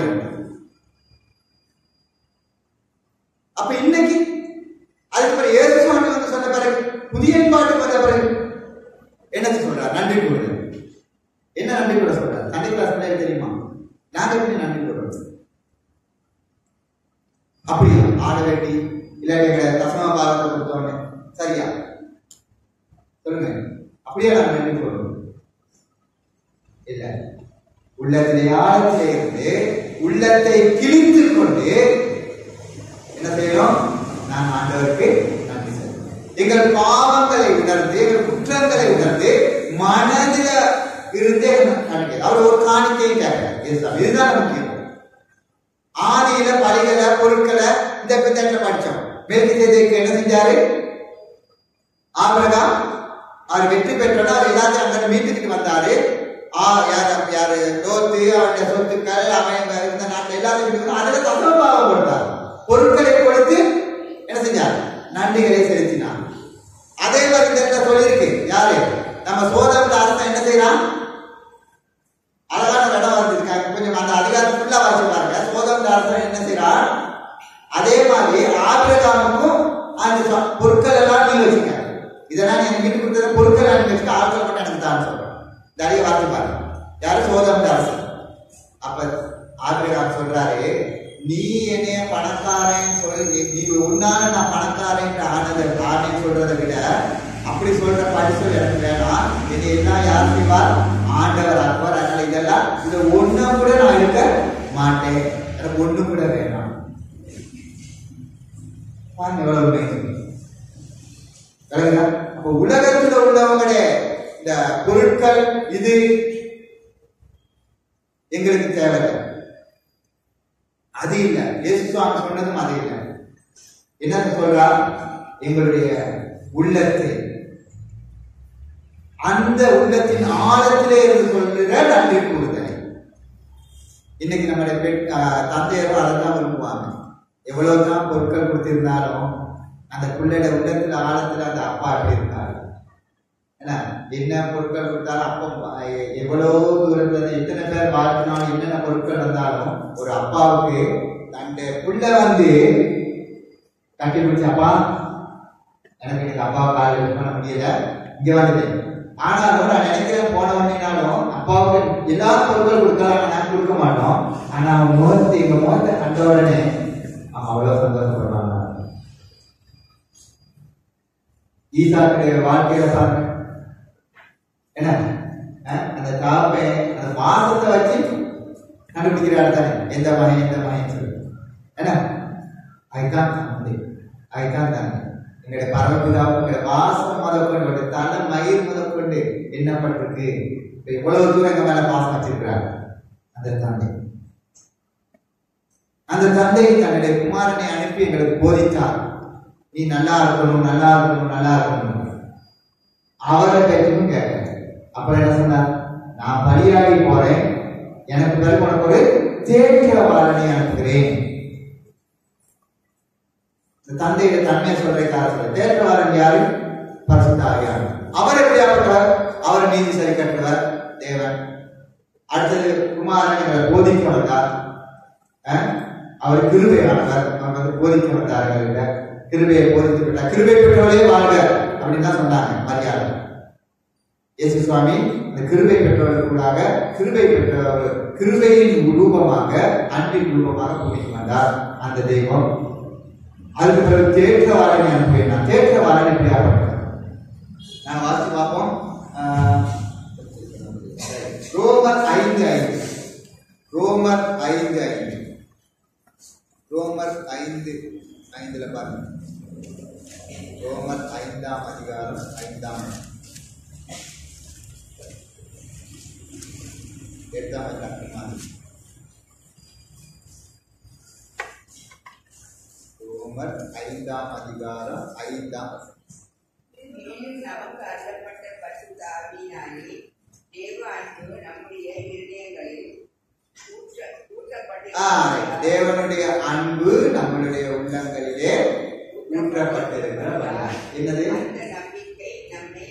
அப்ப இன்னைக்கு அதுக்கு பிறகு இயேசு சுவாமி வந்து சொன்ன பிறகு, புதிய ஏற்பாட்டுக்கு வந்த பிறகு என்ன சொல்றார்? நன்றி கூறு. என்ன நன்றி கூட சொல்றார்? சண்டே கிளாஸ் தெரியுமா? நாங்க எப்படி நன்றி கூறுறோம்? அப்படியா? ஆட வேண்டி இல்லாட்டி தசம பாகத்தை கொடுத்தோன்னு சரியா சொல்லுங்க. அப்படியே நாங்க நன்றி கூறுறோம்? இல்ல, உள்ளத்திலே ஆழத்திலே இருந்து உள்ளத்தை கிழித்து கொண்டு என்ன செய்யணும்? நான் ஆண்டவருக்கு நன்றி செய்யணும். எங்கள் பாவங்களை உணர்ந்து, எங்கள் குற்றங்களை உணர்ந்து, மனதில இருந்தே காணிக்கை. அவர் ஒரு காணிக்கையும் கேட்கிறார். இதுதான் முக்கியம். ஆதியில பலிகளை பொருட்களை இந்த பித்தட்டில படிச்சோம். மெல்கிசேதேக்கு என்ன செஞ்சாரு? ஆபிரகாம் அவர் வெற்றி பெற்றோன்னா அவர் எல்லாத்தையும் அங்க மீட்டுக்கிட்டு வந்தாரு. யாரு லோத்து, அவருடைய சொத்துக்கள், அவன் இருந்த நாட்டில் எல்லாத்தையும் அதுல தசமபாகம் கொடுத்தார். பொருட்களை கொடுத்து என்ன செஞ்சார்? நன்றிகளை செலுத்தினார். அதே மாதிரி இந்த இடத்துல சொல்லியிருக்கு. யாரு? நம்ம சோதனை அரசன் என்ன செய்யறான்? அழகான இடம் வந்திருக்காங்க. கொஞ்சம் அந்த அதிகாரம் ஃபுல்லா வாசி பாருங்க. சோதனை அரசன் என்ன செய்யறான்? அதே மாதிரி ஆபிரகாமுக்கும் அந்த பொருட்கள் எல்லாம் நீங்க வச்சுக்க, இதெல்லாம் நீ எனக்கு வீட்டு கொடுத்த பொருட்கள் நீங்க வச்சுக்க, ஆட்கள் மட்டும் எனக்கு தான் சொல்றேன். நிறைய வாசி பாருங்க. யாரு? சோதனை அரசன். அப்ப ஆபிரகாம் சொல்றாரு, நீ என்னைய பணக்காரன் சொல்லி நீ உன்னால நான் பணக்காரன் ஆனதை சொல்றதை விட அப்படி சொல்ற பரிசு எனக்கு வேணாம். என்னை எல்லாம் யார் செய்வார்? ஆண்டவர் ஆக்குவார். அதனால இதெல்லாம் இதை ஒண்ணு கூட நான் இருக்க மாட்டேன், எனக்கு ஒண்ணு கூட வேணாம். எவ்வளவு அப்ப உலகத்துல உள்ளவங்களே இந்த பொருட்கள் இது எங்களுக்கு தேவையில்லை. அது இல்ல. இயேசு சுவாமி சொன்னதும் அது இல்லை. என்ன சொல்றா? எங்களுடைய உள்ளத்தை, அந்த உள்ளத்தின் ஆழத்திலே இருந்து சொல்லுற நன்றி கூறுதல். இன்னைக்கு நம்மளுடைய தந்தையரும் அதைத்தான் விரும்புவாங்க. எவ்வளவுதான் பொருட்கள் கொடுத்திருந்தாலும் அந்த பிள்ளையோட உள்ளத்துல ஆழத்துல அந்த அப்பா எப்படி இருந்தாரு? என்ன பொருட்கள் கொடுத்தாலும் அப்பா எவ்வளவு தூரத்துல எத்தனை பேர் வாழ்த்தினாலும் என்னென்ன பொருட்கள் இருந்தாலும் ஒரு அப்பாவுக்கு அந்த புள்ள வந்து கட்டி பிடிச்ச, அப்பா எனக்கு இன்னைக்கு அப்பாவை காலையில் பண்ண முடியல, இங்க வந்துட்டேன். ஆனாலும் நான் நினைக்கிறேன் போன உடனேனாலும் அப்பாவுக்கு எல்லா பொருட்கள் கொடுத்தாலும் நான் கொடுக்க மாட்டோம். ஆனா அவன் முகத்தை எங்க முகத்தை கண்ட உடனே அவன் அவ்வளவு சந்தோஷப்படுவாங்க. ஈசாக்கு வாழ்க்கையில பாருங்க என்ன அந்த தாப்பை அந்த வாசத்தை வச்சு கண்டுபிடிக்கிறாரு தானே எந்த மகன் சொல்லு என்ன அதுதான் தானே எங்களுடைய பரவப்பிதாவுடைய வாசம் முதற்கொண்டு தலை மயிர் முதற்கொண்டு என்ன பட்டிருக்கு எவ்வளவு தூரம் எங்க மேல பாசம் வச்சிருக்கிறார் அந்த தந்தை தன்னுடைய குமாரனை அனுப்பி எங்களுக்கு போதித்தார் நீ நல்லா இருக்கணும் நல்லா இருக்கணும் நல்லா இருக்கணும் அவரை பேச்சும் கேட்க அப்புறம் என்ன சொன்னார் நான் பலியாகி போறேன் எனக்கு பிறகு உனக்கு ஒரு தேற்றவாளனை அனுப்புகிறேன் தந்தையோட தன்மையை சொல்ற தேற்றவாளன் யாரு பரிசுத்த ஆவியானவர் அவர் எப்படியாப்பட்டவர் அவர் நீதி சரி கட்டுவார் தேவன் அடுத்தது குமாரன் எங்களை போதிக்க வந்தார் அவர் கிருபையானவர் அவர் வந்து போதிக்க வந்தார்கள் கிருபையை போதித்து விட்டார் கிருபை பெற்றவர்களே வாழ்க அப்படின்னு தான் சொன்னாங்க மரியாதை இயேசு சுவாமி இந்த கிருபை பெற்றவர்களுக்குள்ளாக கிருபை பெற்றவர்கள் கிருபையின் ரூபமாக அன்பின் ரூபமாக பூமிக்கு வந்தார் அந்த தெய்வம் அதுக்கு பிறகு தேற்றவாளனை அனுப்பினார் தேற்றவாளன் எப்படியாப்பட்டவர் நான் வாசி பார்ப்போம் ரோமர் 5:5 ரோமர் 5:5 ரோமர் 5:5 பாருங்க ரோமர் 5ஆம் அதிகாரம் 5ஆம் 8ஆம் அதிகாரம் ரோமர் 5ஆம் அதிகாரம் 5ஆம் நமக்கு அருளப்பட்ட பரிசுத்த ஆவியினாலே தேவ அன்பு நம்முடைய இருதயங்களில் தேவனுடைய அன்பு நம்மளுடைய உள்ளங்களிலே ஊற்றப்பட்டிருக்கிறது என்னது நம்பிக்கை நம்மை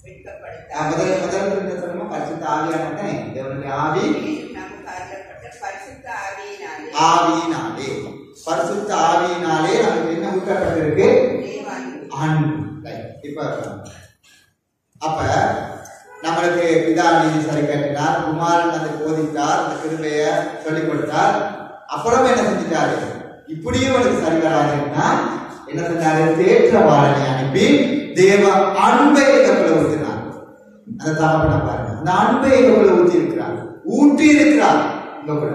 முதல்ல பரிசுத்த ஆவியானே தேவனுடைய ஆவி நமக்கு அருளப்பட்ட பரிசுத்த ஆவியினாலே பரிசுத்த ஆவியினாலே நமக்கு என்ன ஊற்றப்பட்டிருக்கு அன்பு இப்ப அப்ப நம்மளுக்கு பிதா நீதி சரி கட்டினார் குமாரன் அதை போதித்தார் அந்த கிருபைய சொல்லிக் கொடுத்தார் அப்புறம் என்ன செஞ்சிட்டாரு இப்படியும் அவனுக்கு சரி வராதுன்னா என்ன செஞ்சாரு தேற்றவாளனை அனுப்பி தேவ அன்பை எங்களுக்குள்ள ஊற்றினார் அந்த தகப்பன பாருங்க அந்த அன்பை எங்களுக்குள்ள ஊற்றி இருக்கிறார் ஊற்றி இருக்கிறார் எங்களுக்குள்ள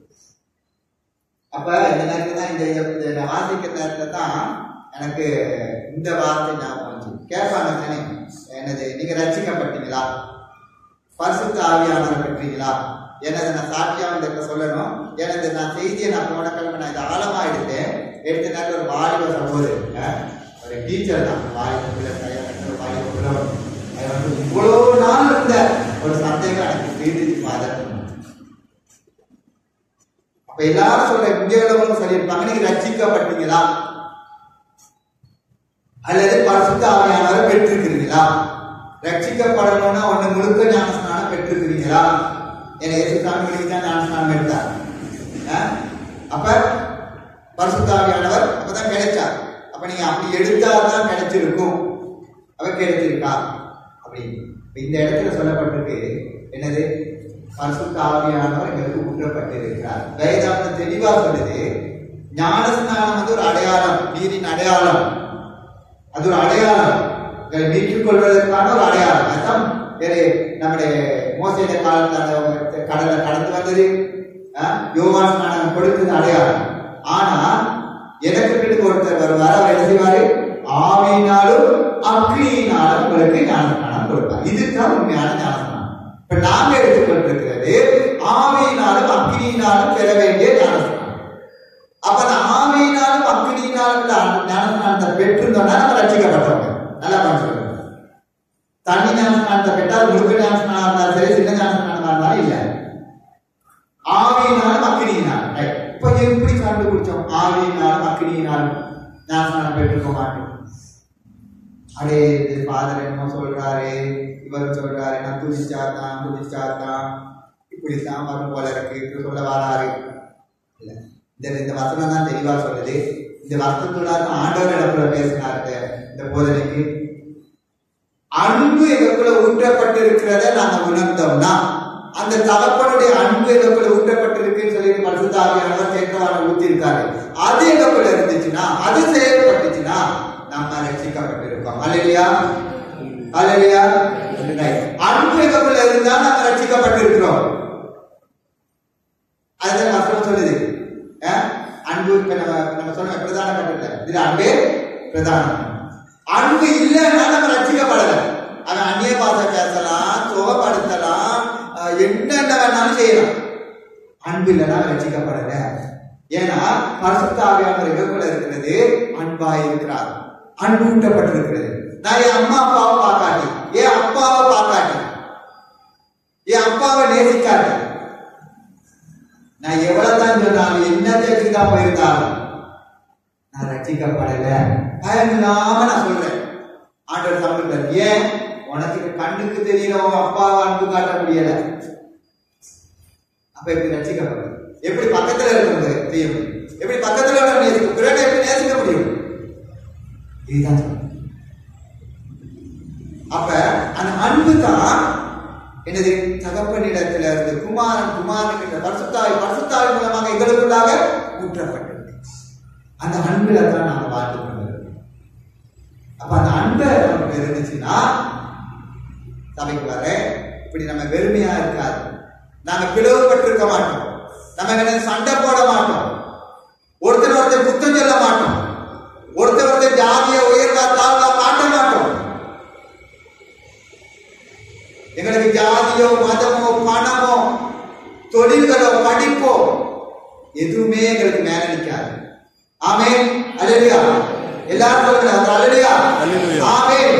அப்ப இந்த நேரத்துல தான் இந்த வாசிக்கிற நேரத்துல தான் எனக்கு இந்த வார்த்தை ஞாபகம் வந்து கேட்பாங்க என்னது நீங்க ரட்சிக்கப்பட்டீங்களா பரிசுத்த ஆவியானவரை பெற்றீங்களா எனது நான் சாட்சியாக சொல்லணும் எனது நான் செய்தியை நான் போன கிழமை நான் இதை ஆழமா எடுத்த நேரத்தில் ஒரு வாலிப சகோதரர் ஒரு டீச்சர் தான் வாலிப அது வந்து இவ்வளவு நாள் இருந்த ஒரு சந்தேகம் எனக்கு தீர்த்து ஃபாதர் அப்ப எல்லாரும் சொல்ற இந்தியாவிலும் சொல்லியிருப்பாங்க நீங்க ரட்சிக்கப்பட்டீங்களா அல்லது பரிசுத்த ஆவியானவரை பெற்றிருக்கிறீங்களா ரட்சிக்கப்படணும்னா ஒண்ணு முழுக்க ஞானஸ்நானம் பெற்றிருக்கிறீங்களா என இயேசு சாமிகளுக்கு தான் ஞானஸ்நானம் எடுத்தார் அப்ப பரிசுத்த ஆவியானவர் அப்பதான் கிடைச்சார் அப்ப நீங்க அப்படி எடுத்தாதான் கிடைச்சிருக்கும் அவ கிடைச்சிருக்கா அப்படின்னு இந்த இடத்துல சொல்லப்பட்டிருக்கு என்னது பரிசுத்த ஆவியானவர் எங்களுக்கு ஊற்றப்பட்டிருக்கிறார் வேதாந்தம் தெளிவா சொல்லுது ஞானஸ்நானம் வந்து ஒரு அடையாளம் நீரின் அடையாளம் அது ஒரு அடையாளம் மீட்டுக் கொள்வதற்கான ஒரு அடையாளம் அதுதான் நம்முடைய மோசைய காலத்துல கடலை கடந்து வந்தது யோவான் ஸ்நானம் கொடுத்தது அடையாளம் ஆனா எனக்கு பிறகு ஒருத்தர் வருவார் அவர் என்ன செய்வாரு ஆவியினாலும் அக்னியினாலும் உங்களுக்கு ஞானஸ்நானம் கொடுப்பார் இதுதான் உண்மையான ஞானஸ்நானம் இப்ப நாங்க எடுத்துக்கொண்டிருக்கிறது ஆவியினாலும் அக்னியினாலும் பெற வேண்டிய ஞானஸ்நானம் அப்ப அந்த ஆவியினாலும் அக்னியினாலும் ஞானஸ்நானத்தை பெற்றிருந்தோம்னா நம்ம ரட்சிக்கப்பட்டவங்க நல்லா சொல்லுங்க தண்ணி ஞானஸ்நானத்தை பெற்றால் முழுக்க ஞானஸ்நானம் இருந்தாலும் சரி சின்ன ஞானஸ்நானமா இருந்தாலும் இல்ல ஆவியினாலும் அக்னியினாலும் இப்ப எப்படி கண்டுபிடிச்சோம் ஆவியினாலும் அக்னியினாலும் ஞானஸ்நானம் பெற்றிருக்க மாட்டோம் அடே ஃபாதர் என்னமோ சொல்றாரு இவர் சொல்றாரு நான் குதிச்சாதான் இப்படித்தான் வரும் போல இருக்கு சொல்ல வராரு இல்ல இந்த வசனம் தான் தெளிவா சொல்லுது இந்த வசனத்தோட ஆண்டவர் இடத்துல பேசினாரு இந்த போதனைக்கு அன்பு எங்களுக்குள்ள ஊற்றப்பட்டிருக்கிறத நாங்க உணர்ந்தோம்னா அந்த தகப்பனுடைய அன்பு எங்களுக்குள்ள ஊற்றப்பட்டிருக்குன்னு சொல்லி பரிசுத்த ஆவியானவர் தேற்றவாளனை ஊத்தி இருக்காரு அது எங்களுக்குள்ள இருந்துச்சுன்னா அது செயல்பட்டுச்சுன்னா நம்ம ரட்சிக்கப்பட்டிருக்கோம் ரட்சிக்கப்பட்டிருக்கோம். அல்லேலூயா, அல்லேலூயா. அன்பு எங்களுக்குள்ள இருந்தா நாம ரட்சிக்கப்பட்டிருக்கிறோம். அதுதான் வசனம் சொல்லுது. அன்பு நம்ம சொன்ன பிரதான கட்டளை இதுல அன்பே பிரதானம். அன்பு இல்லைன்னா நம்ம ரட்சிக்கப்படல. அவன் அந்நிய பாஷை பேசலாம், சுகப்படுத்தலாம், என்னென்ன வேணாலும் செய்யலாம். அன்பு இல்லைன்னா ரட்சிக்கப்படல. ஏன்னா பரிசுத்த ஆவியானவர் எங்களுக்குள்ள இருக்கிறது அன்பாய் இருக்கிறார், அன்பு ஊட்டப்பட்டிருக்கிறது. நான் என் அம்மா அப்பாவை பார்க்காட்டி, என் அப்பாவை பார்க்காட்டி, என் அப்பாவை நேசிக்காட்டி, நான் எவ்வளவுதான் சொன்னாலும் என்ன தெரிஞ்சுதான் போயிருந்தாலும் நான் ரட்சிக்கப்படல. பயமில்லாம நான் சொல்றேன் ஆண்டவர் சமூகத்தில். ஏன்? உனக்கு கண்ணுக்கு தெரியறவங்க அப்பாவை அன்பு காட்ட முடியல. அப்ப எப்படி ரட்சிக்கப்பட? எப்படி பக்கத்துல இருக்கிறது தெரியும்? எப்படி பக்கத்துல நேசிக்க பிறனை எப்படி நேசிக்க முடியும்? இதுதான். அப்ப அந்த அன்பு தான் எனது தகப்பனிடத்துல இருந்து குமாரன் பரிசுத்தாவி மூலமாக எங்களுக்குள்ளாக ஊற்றப்பட்டது. அந்த அன்புல தான் நாம வாழ்ந்து கொண்டிருக்கோம். அப்ப அந்த அன்பை நமக்கு இருந்துச்சுன்னா சபைக்கு வர இப்படி நம்ம வெறுமையா இருக்காது. நாங்க பிளவுபட்டிருக்க மாட்டோம். நம்ம சண்டை போட மாட்டோம். ஒருத்தர் குத்தம் சொல்ல மாட்டோம். ஒருத்தர் ஜாதிய உயர்வா தாழ்வா காட்ட மாட்டோம். எங்களுக்கு ஜாதியோ மதமோ பணமோ தொழில்களோ படிப்போ எதுவுமே எங்களுக்கு மேல நிற்காது. ஆமென், அல்லேலூயா. எல்லாரும் சொல்லுங்க அல்லேலூயா, ஆமென்.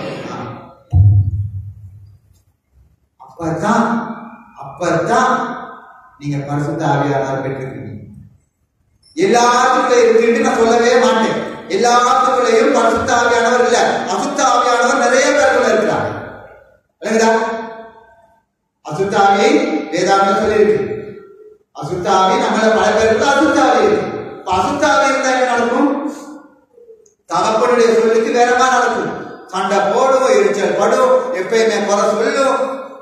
அப்பதான் நீங்க பரிசுத்த ஆவியானவர் பெற்றிருக்கீங்க. எல்லாத்துக்குள்ள இருக்குன்னு நான் சொல்லவே மாட்டேன். எல்லாத்துக்குள்ளையும் பரிசுத்த ஆவியானவர் இல்ல, அசுத்த ஆவியானவர் நிறைய பேருக்குள்ள இருக்கிறாங்க. அசுத்தாவி வேதாந்தம் சொல்லியிருக்கு. அசுத்தாவி நம்மள பல பேருக்கு அசுத்தாவி இருக்கு. அசுத்தாவி இருந்தா என்ன நடக்கும்? தகப்பனுடைய சொல்லுக்கு வேறமா நடக்கும். சண்டை போடும், எரிச்சல் படும், எப்பயுமே குறை சொல்லும்,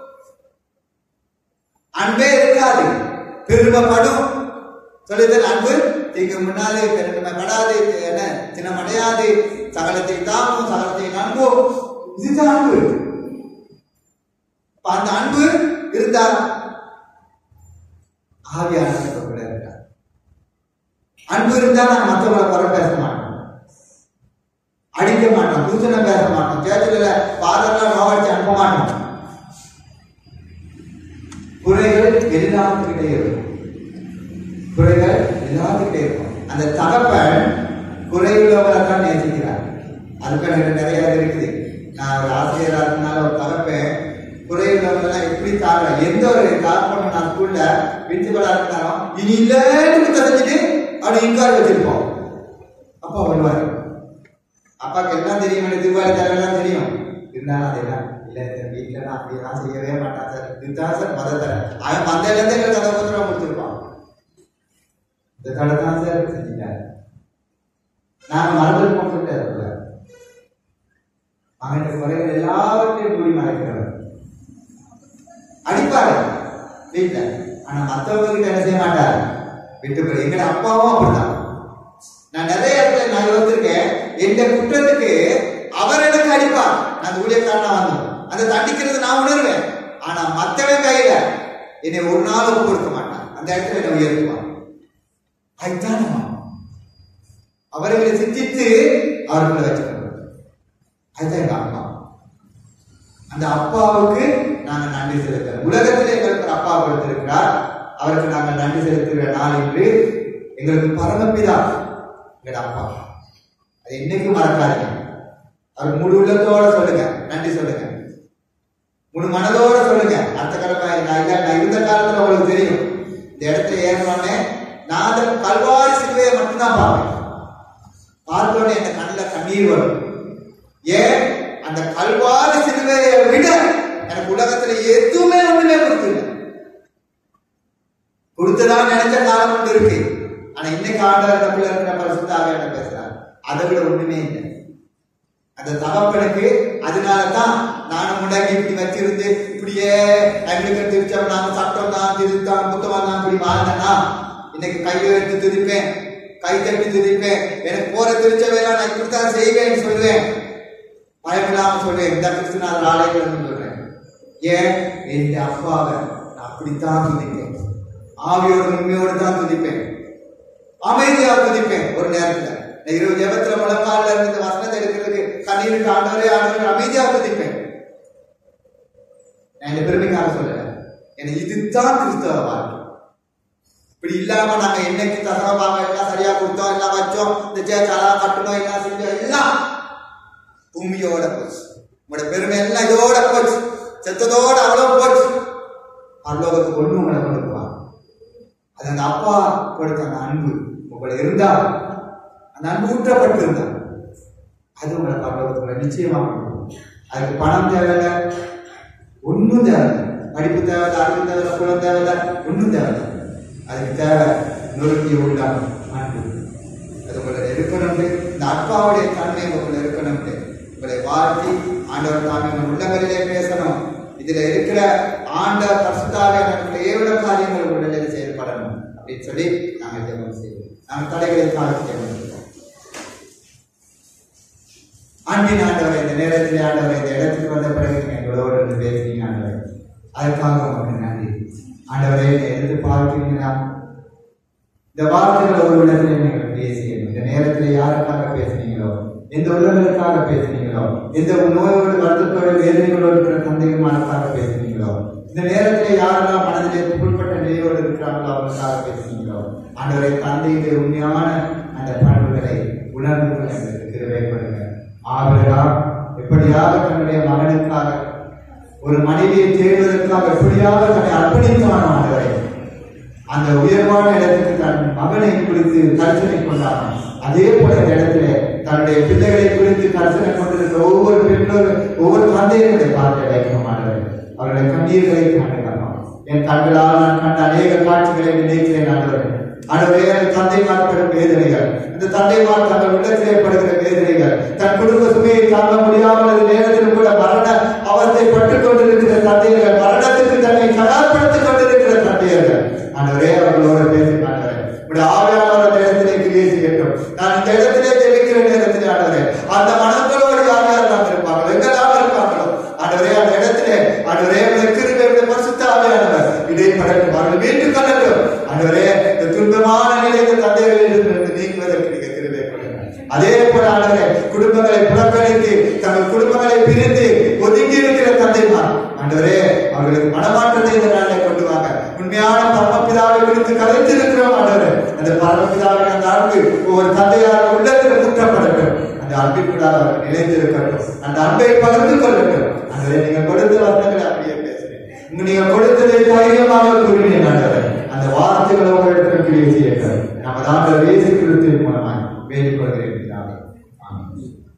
அன்பே இருக்காது, பெருமைப்படும். சொல்லுதல் அன்பு தீங்கு முன்னாலே பெருமைப்படாது, என்ன சின்னமடையாது, சகலத்தை தாங்கும், சகலத்தை நம்பும். இதுதான் அன்பு. அந்த அன்பு இருந்தா ஆவியானவர் கூட இருக்கார். அன்பு இருந்தா நான் மற்றவங்களை குறை பேச மாட்டோம், அடிக்க மாட்டோம், தூசணம் பேச மாட்டோம், சேர்த்துல பாதெல்லாம் நோவடிச்சு அனுப்ப மாட்டோம். குறைகள் எல்லாத்துக்கிட்டே இருக்கும். குறைகள் எல்லாத்துக்கிட்டே இருக்கும். அந்த தகப்பன் குறையுள்ளவரை தான் நேசிக்கிறார். அதுக்கு நிறைய இருக்குது. நான் ஒரு ஆசிரியராக இருக்கனால ஒரு தகப்பன் குறையுள்ளவங்கெல்லாம் எப்படி தாழ எந்த ஒரு தகப்பன் நான் ஸ்கூல்ல பிரின்சிபலா இருந்தாலும் இனி இல்லைன்னு தெரிஞ்சுட்டு அப்படி இன்கார் வச்சிருப்போம். அப்பா வருவாரு. அப்பாவுக்கு எல்லாம் தெரியும், திருவாரி தரலாம் தெரியும். இருந்தாலும் அதெல்லாம் இல்ல வீட்டுல நான் அப்படியெல்லாம் செய்யவே மாட்டான் சார், இதுதான் சார் மத தர. அவன் மந்தையில இருந்து எங்களுக்கு கதை பத்திரம் கொடுத்துருப்பான். இந்த தடை தான் சார் செஞ்சுட்டாரு. நாங்க மறந்துருப்போம் சொல்லிட்டு அவனுடைய குறைகள் எல்லாவற்றையும் கூடி மறைக்கிறவர். அடிப்பாரு வீட்டுல, ஆனா மற்றவங்க கிட்ட என்ன செய்ய மாட்டாரு, விட்டுப்படு. எங்க அப்பாவும் அப்படிதான். நான் நிறைய இடத்துல நான் யோசிச்சிருக்கேன். எந்த குற்றத்துக்கு அவர் எனக்கு அடிப்பார். நான் ஊழியக்காரனா வந்தோம், அந்த தண்டிக்கிறது நான் உணர்வேன். ஆனா மற்றவன் கையில என்னை ஒரு நாள் ஒப்பு கொடுக்க மாட்டான். அந்த இடத்துல என்ன உயர்த்துவான். அதுதான் அவர்களை சிந்தித்து அவர்களை வச்சுக்கணும். அதுதான் எங்க அப்பா. அந்த அப்பாவுக்கு நாங்க நன்றி செலுத்துறோம். உலகத்தில் எங்களுக்கு ஒரு அப்பா கொடுத்திருக்கிறார், அவருக்கு நாங்கள் நன்றி செலுத்துகிற நாள் என்று எங்களுக்கு பரமபிதா எங்க அப்பா. அது இன்னைக்கும் மறக்காதீங்க. அவர் முழு உள்ளத்தோட சொல்லுங்க, நன்றி சொல்லுங்க, முழு மனதோட சொல்லுங்க. அடுத்த காலம் நான் இருந்த காலத்துல உங்களுக்கு தெரியும், இந்த இடத்துல ஏறினோடனே நான் அந்த கல்வாரி சிலுவையை மட்டும்தான் பார்ப்பேன். பார்த்தோடனே என் கண்ணில் கண்ணீர் வரும். ஏன்? அந்த கல்வாரி சிலுவையை விட எனக்கு உலகத்துல எதுவுமே ஒண்ணுமே கொடுத்துல கொடுத்ததான் நினைச்ச காலம் ஒன்று இருக்கு. ஆனா இன்னைக்கு ஆண்டவர் நம்மள இருக்கிற பரிசுத்த ஆவியானவர் பேசுறாரு, அதை விட ஒண்ணுமே இல்லை. அந்த தகப்பனுக்கு அதனாலதான் நானும் முன்னாடி இப்படி வச்சிருந்து இப்படியே அமெரிக்கன் திருச்சம் நாங்க சட்டம் தான் திருத்தான் புத்தகம் தான் இப்படி வாழ்ந்தேன்னா இன்னைக்கு கையை எடுத்து திருப்பேன், கை தட்டி திருப்பேன். எனக்கு போற திருச்சவையெல்லாம் நான் இப்படித்தான் செய்வேன்னு சொல்லுவேன். பயமில்லாம சொல்றேன், இந்த கிறிஸ்துநாதர் ஆலயங்கள் சொல்றேன். ஏன்? என் அப்பாவை நான் அப்படித்தான் துதிப்பேன், ஆவியோட உண்மையோடு தான் துதிப்பேன், அமைதியா துதிப்பேன். ஒரு நேரத்துல இரவு ஜெபத்துல முழங்கால இருந்து இந்த வசனத்தை எடுக்கிறதுக்கு கண்ணீருக்கு ஆண்டவரே ஆண்டவரே அமைதியா துதிப்பேன். நான் இந்த பெருமைக்காக சொல்லல, எனக்கு இதுதான் கிறிஸ்தவ வாழ்க்கை. இப்படி இல்லாம நாங்க என்னைக்கு தசமபாகம் எல்லாம் சரியா கொடுத்தோம், எல்லாம் வச்சோம், இந்த சேச்சாலாம் கட்டணும், எல்லாம் செஞ்சோம், எல்லாம் பூமியோட போச்சு. உங்களோட பெருமை எல்லாம் இதோட போச்சு, செத்ததோட அவ்வளவு போச்சு. பரலோகத்துக்கு ஒண்ணு உங்களை கொடுக்குவான். அது அந்த அப்பா கொடுத்த அந்த அன்பு உங்களை இருந்தா, அந்த அன்பு ஊற்றப்பட்டு இருந்தா, அது உங்களை பரலோகத்துக்குள்ள நிச்சயமா கொடுக்கும். அதுக்கு பணம் தேவையில்லை, ஒன்னும் தேவையில்லை, படிப்பு தேவையில்லை, அறிவு தேவையில்லை, குலம் தேவையில்லை, ஒன்னும் தேவையில்லை. அதுக்கு தேவை நொறுக்கிய உள்ளம் அன்பு. அது உங்களை இருக்கணும். இந்த அப்பாவுடைய தன்மை உங்களை இருக்கணும். உங்களை வாழ்த்தி ஆண்டவர் தாமே உள்ளங்களிலே பேசணும். இதுல இருக்கிற ஆண்டவர் பரிசுத்தாவே ஏவிட காரியங்கள் உங்களிலே செயல்படணும் அப்படின்னு சொல்லி நாங்கள் ஜெபம் செய்வோம். நாங்கள் தடைகளை காலத்து ஜெபம் செய்வோம். அன்பின் ஆண்டவரை, இந்த நேரத்தில் ஆண்டவரை, இந்த இடத்துக்கு வந்த பிறகு எங்களோடு பேசுறீங்க ஆண்டவரை, அதுக்காக உங்களுக்கு நன்றி ஆண்டவரை. எடுத்து பார்க்கிறீங்களா? இந்த வார்த்தைகள் ஒரு இடத்துல நீங்கள் பேசுகிறீங்க. இந்த நேரத்தில் யாருக்காக பேசுனீங்களோ, எந்த உள்ளங்களுக்காக பேசுனீங்களோ, எந்த நோயோடு வருத்தத்தோடு வேதனைகளோடு இருக்கிற சந்தேகமானக்காக பேசுனீங்களோ, இந்த நேரத்தில் யாரெல்லாம் மனதிலே புண்பட்ட நிலையோடு இருக்கிறாங்களோ அவங்களுக்காக பேசுனீங்களோ, ஆண்டவரை தந்தையுடைய உண்மையான அந்த பண்புகளை உணர்ந்து கொள்ள எங்களுக்கு கிருபை கொடுங்க. ஆபிரகாம் எப்படியாக தன்னுடைய மகனுக்காக, ஒரு மனைவியை தேடுவதற்காக எப்படியாக தன்னை அர்ப்பணித்தான் ஆண்டவரை, அந்த உயர்வான இடத்துக்கு தன் மகனை குறித்து கருத்தனை கொண்டான். அதே போல இந்த இடத்துல தன்னுடைய பிள்ளைகளை குறித்து கருத்தனை கொண்டிருக்கிற ஒவ்வொரு பெற்றோர், ஒவ்வொரு தந்தையருடைய பார்க்க வைக்க மாட்டவர். அவருடைய கண்ணீர்களை காணலாம். என் கண்களால் நான் கண்ட அநேக காட்சிகளை நினைக்கிறேன் ஆண்டவரே. ஆண்டவரே, தந்தைமார் படும் வேதனைகள், இந்த தந்தைமார் தங்கள் உள்ளத்திலே படுகிற வேதனைகள், தன் குடும்ப சுமையை தாங்க முடியாமல் நேரத்தில் கூட மரண அவத்தை பட்டுக் கொண்டிருக்கிற தந்தையர்கள், மரணத்துக்கு தன்னை தயார்படுத்திக் கொண்டிருக்கிற தந்தையர்கள், ஆண்டவரே அவர்களோட பேசுங்க ஆண்டவரே. உடைய ஆவியானவர் நேரத்திலே கிரியை செய்யட்டும். நான் இந்த இடத்திலே தெரிவிக்கிற நேரத்திலே ஆண்டவரே, அந்த மனங்களோடு யார் யாரெல்லாம் இருப்பாங்களோ, எங்கெல்லாம் இருப்பாங்களோ ஆண்டவரே, அந்த இடத்திலே ஆண்டவரே கிருபையுடைய பரிசுத்த ஆவியானவர் இடைப்படட்டும், அவர்கள் மீண்டும் கொள்ளட்டும் ஆண்டவரே. இந்த துன்பமான நிலையில் தந்தைகளிலிருந்து நீங்குவதற்கு நீங்க கிருபை கொடுங்க. அதே போல ஆண்டவரே, குடும்பங்களை புறக்கணித்து தங்கள் குடும்பங்களை பிரிந்து ஒதுங்கி இருக்கிற தந்தைமார் ஆண்டவரே, அவர்களுக்கு மனமாற்றத்தை இந்த நாளில் கொண்டு வாங்க. உண்மையான பரமபிதாவை குறித்து கலைத்து இருக்கிறோம் ஆண்டவரே. அந்த பரமபிதாவின் அந்த அன்பு ஒவ்வொரு தந்தையார் உள்ளத்தில் குற்றப்படட்டும். அந்த அன்பிற்குள்ளாக அவர்கள் நிலைத்திருக்கட்டும். அந்த அன்பை பகிர்ந்து கொள்ளட்டும் ஆண்டவரே. நீங்க கொடுத்த வசனங்களை அப்படியே பேசுறேன். நீங்க கொடுத்ததை தைரியமாக கூறினேன் ஆண்டவரே. அந்த வார்த்தைகளை உங்களிடத்தில் கிரியை செய்யட்டும். நமது ஆண்டவர் இயேசு கிறிஸ்துவின் மூலமாய் வேண்டிக் கொள்கிறேன். ஆமென்.